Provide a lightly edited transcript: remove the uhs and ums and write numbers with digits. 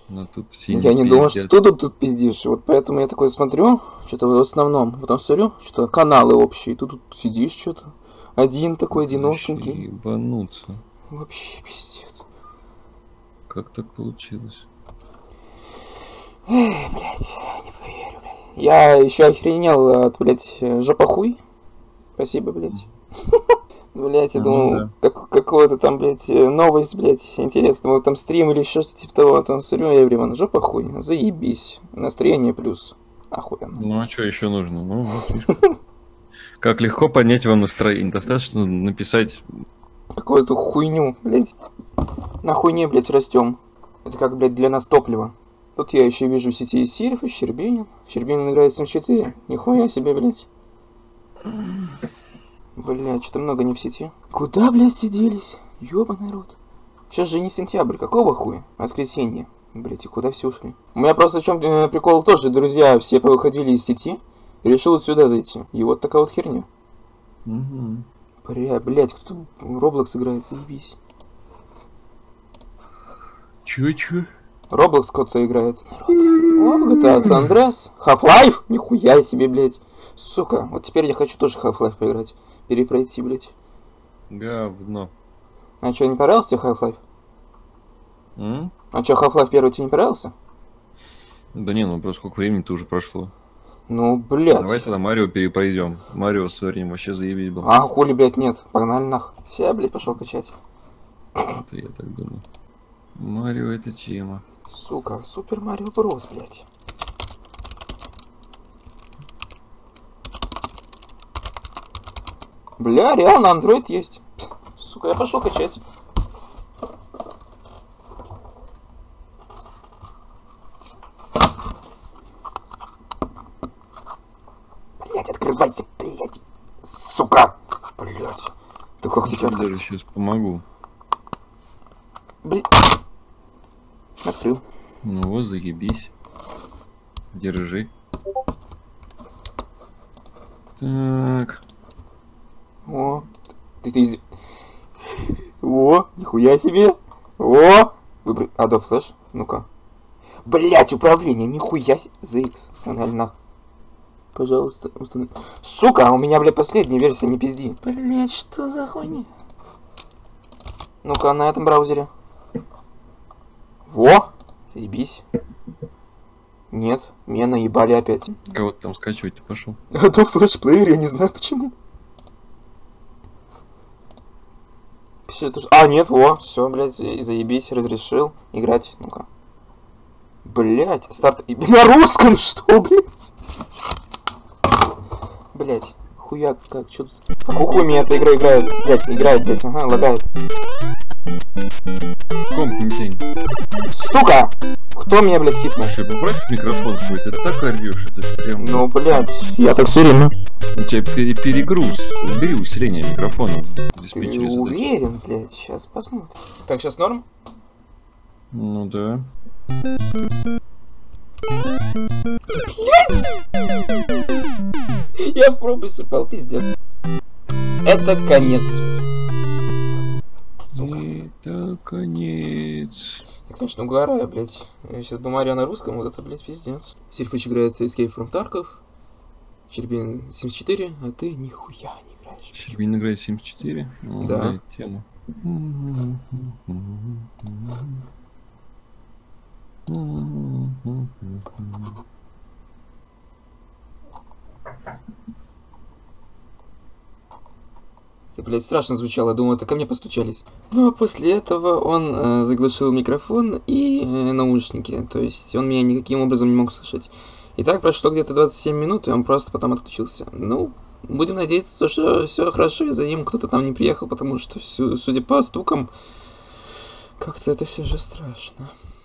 Но тут все Я не думал, что пиздят. ты тут пиздишь. Вот поэтому я такой смотрю, что-то в основном. Потом смотрю, что-то каналы общие. Ты тут сидишь что-то. Один такой, Это вообще одиноченький. ебануться. Вообще пиздец. Как так получилось? Эй, блядь, не поверю, блядь. Я еще охренел от, блядь, жопохуй. Спасибо, блядь. Блядь, я Ну думал, да. какого-то там, блядь, новость, блядь, интересно, вот там стрим или еще что-то типа того, там смотрю, я временно, жопа хуй, заебись, настроение плюс, охуенно. Ну а что еще нужно? Ну вот видишь. Как легко поднять вам настроение. Достаточно написать. Какую-то хуйню, блядь, на хуйне, блядь, растем. Это как, блядь, для нас топливо. Тут я еще вижу в сети Сирф и Щербинин. Щербинин играет в М4, нихуя себе, блядь. Блядь, что-то много не в сети. Куда, блядь, сиделись? Ёбаный рот. Сейчас же не сентябрь, какого хуя? Воскресенье. Блядь, и куда все ушли? У меня просто в чем прикол тоже, друзья, все повыходили из сети. И решил вот сюда зайти. И вот такая вот херня. Угу. Блядь, кто-то в Roblox играет, заебись. Чё? Roblox кто-то играет. О, GTA San Andreas. Half-Life? Нихуя себе, блядь. Сука, вот теперь я хочу тоже Half-Life поиграть. Перепройти, блядь. Говно. А что, не понравился тебе Half-Life? М? А что, Half-Life 1 тебе не понравился? Да не, ну просто сколько времени-то уже прошло. Ну, блядь. Давай тогда Марио перепройдем. Марио с Сорнем вообще заебись был. А, хули, блядь, нет. Погнали нах. Все, блядь, пошел качать. Это я так думаю. Марио это тема. Сука, Супер Марио Брос, блядь. Бля, реально Android есть. Сука, я пошел качать. Блядь, открывайся, блядь. Сука. Блядь. Да как тебе Я даже открыть? сейчас помогу. Блядь. Открыл. Ну вот, заебись. Держи. Так. О, ты О, нихуя себе. О, выбрать Adobe Flash. Ну-ка. Блять, управление, нихуя себе. ZX. Банально. Пожалуйста, установи. Сука, у меня, блядь, последняя версия, не пизди. Блять, что за хуйня? Ну-ка, на этом браузере. Во, заебись. Нет, меня наебали опять. Кого ты там скачивать пошел? Adobe Flash Player, я не знаю почему. А, нет, во, все, блядь, заебись, разрешил играть. Ну-ка. Блять, старт. На русском что, блядь? Блять, хуяк, как, что тут? Какую хуй меня эта игра играет? Блять, играет, блять, ага, лагает. Комп не тень. Сука! Кто меня, блядь, хитнул? Слушай, поправь микрофон свой, ты так орёшь, это прям... Ну, блядь, я так все время. У тебя перегруз. Убери усиление микрофона в диспетчере Ты задач. уверен, блядь, сейчас посмотрим. Так, сейчас норм? Ну да. Я в пропасть упал, пиздец. Это конец. Сука. Это конец. Я, конечно, угораю, блядь. Сейчас бы Марио на русском, вот это, блядь, пиздец. Сильфыч играет Escape from Tarkov. Щербин 74, а ты нихуя не играешь. Щербин играет 74. Ну, Да. блядь, тема. Это, блядь, страшно звучало, думаю, это ко мне постучались. Ну, а после этого он заглушил микрофон и наушники, то есть он меня никаким образом не мог слышать. И так прошло где-то 27 минут, и он просто потом отключился. Ну, будем надеяться, что все хорошо, и за ним кто-то там не приехал, потому что, судя по стукам, как-то это все же страшно.